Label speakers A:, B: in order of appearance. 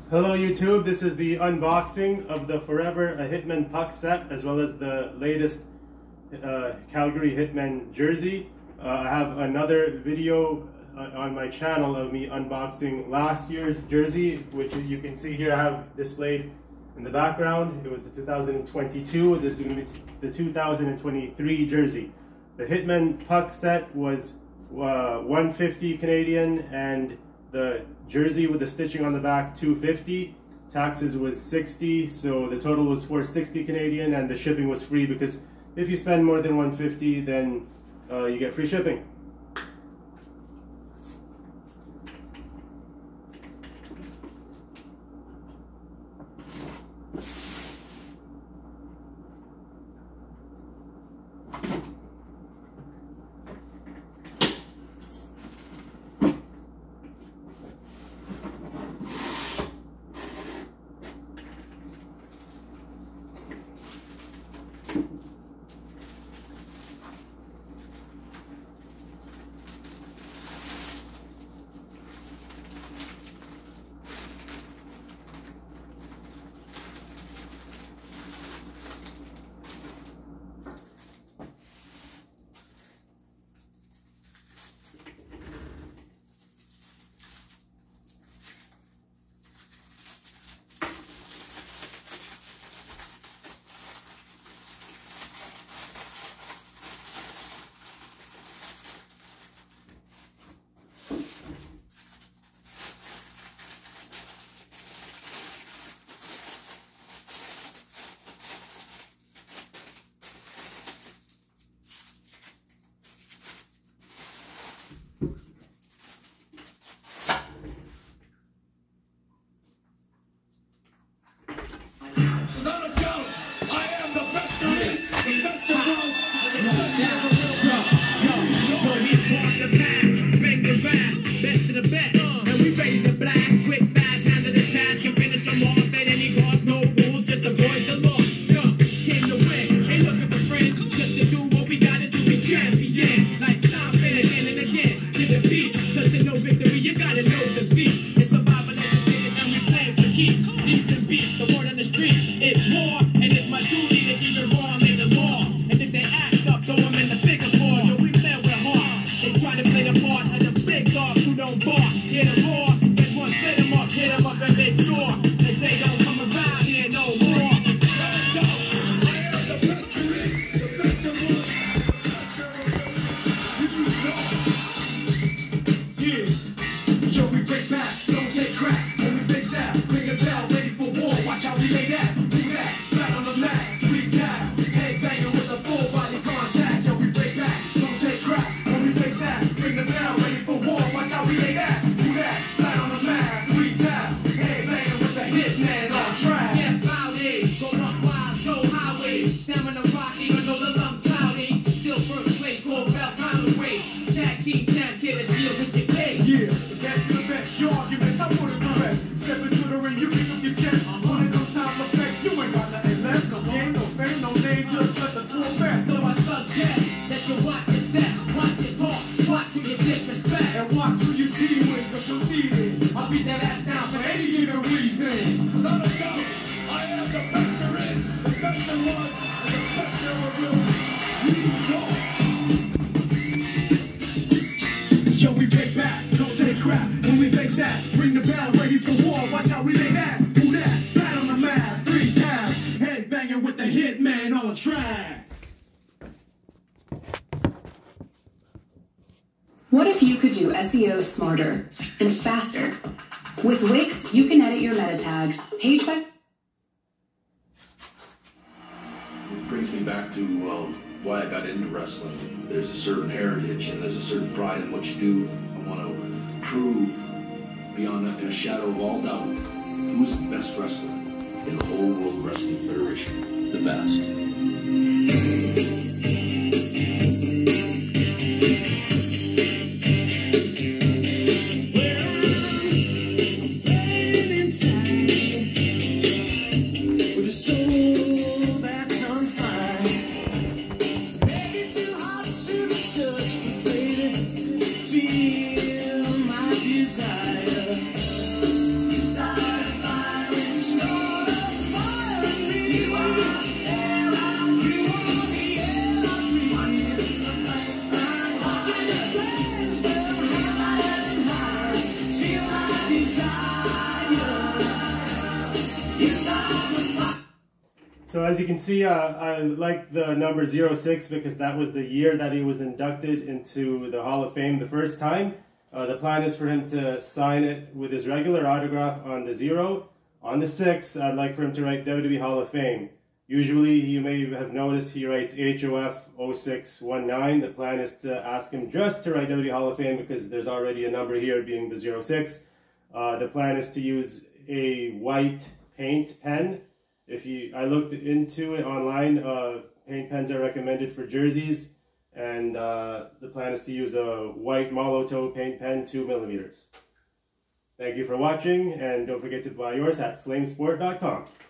A: Hello YouTube, this is the unboxing of the Forever a Hitman puck set as well as the latest Calgary Hitmen jersey. I have another video on my channel of me unboxing last year's jersey, which you can see here I have displayed in the background. It was the 2022, this is going to be the 2023 jersey. The Hitman puck set was 150 Canadian and the jersey with the stitching on the back 250. Taxes was 60, so the total was 460 Canadian, and the shipping was free because if you spend more than 150 then you get free shipping.
B: What if you could do SEO smarter and faster? With Wix, you can edit your meta tags page by...
C: It brings me back to why I got into wrestling. There's a certain heritage and there's a certain pride in what you do. I want to prove beyond a shadow of all doubt who's the best wrestler in the whole World Wrestling Federation. The best.
D: Feel my desire.
A: So as you can see, I like the number 06 because that was the year that he was inducted into the Hall of Fame the first time. The plan is for him to sign it with his regular autograph on the 0. On the 6, I'd like for him to write WWE Hall of Fame. Usually, you may have noticed he writes HOF 0619. The plan is to ask him just to write WWE Hall of Fame because there's already a number here being the 06. The plan is to use a white paint pen. I looked into it online, paint pens are recommended for jerseys, and the plan is to use a white Molotow paint pen, 2mm. Thank you for watching, and don't forget to buy yours at flamesport.com.